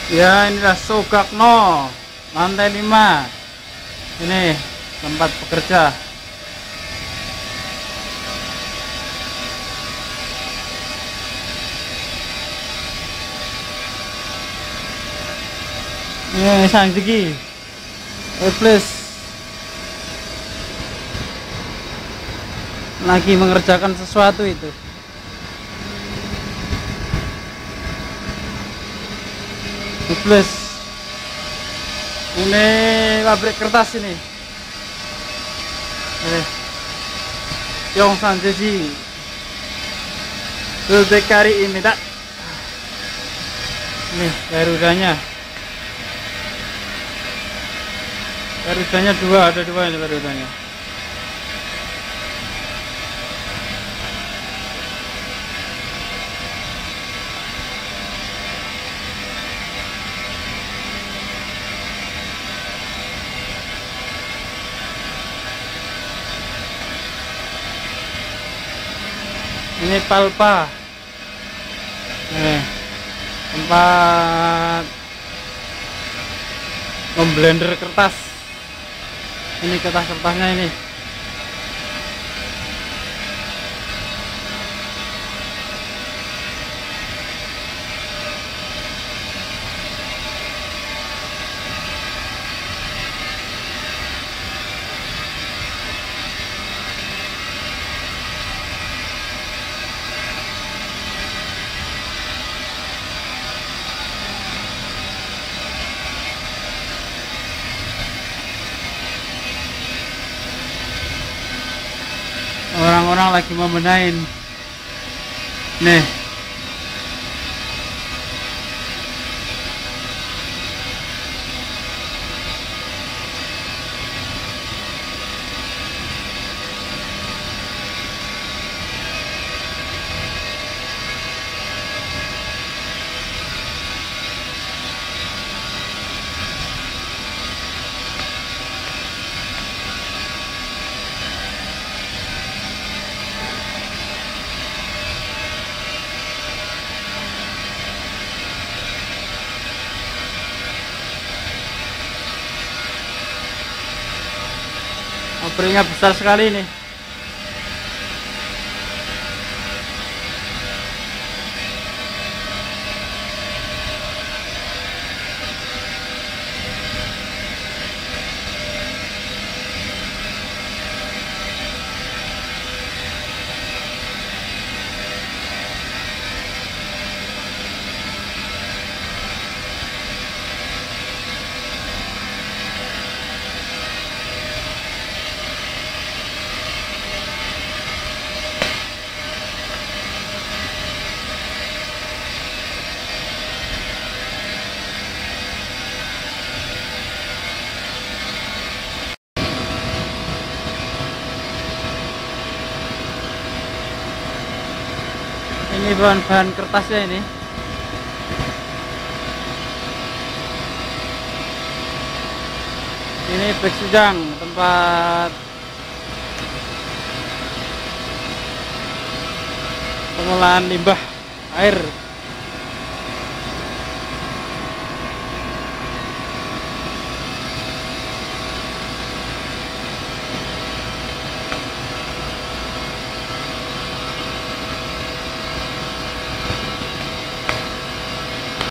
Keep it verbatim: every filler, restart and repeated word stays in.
Ya, inilah Sogakno lantai lima. Ini tempat pekerja. Ini sang tinggi. Plus lagi mengerjakan sesuatu itu. Plus ini pabrik kertas ini. Eh, Yongsan Jeji Dudekari ini tak. Nih garudanya. Garudanya dua, ada dua ini garudanya. Ini palpa, nih, tempat memblender kertas. Ini kertas-kertasnya ini. Orang-orang lagi membenahin. Nih. Pabriknya besar sekali nih. Ini bahan-bahan kertasnya ini. Ini bag sujang, tempat pengolahan limbah air.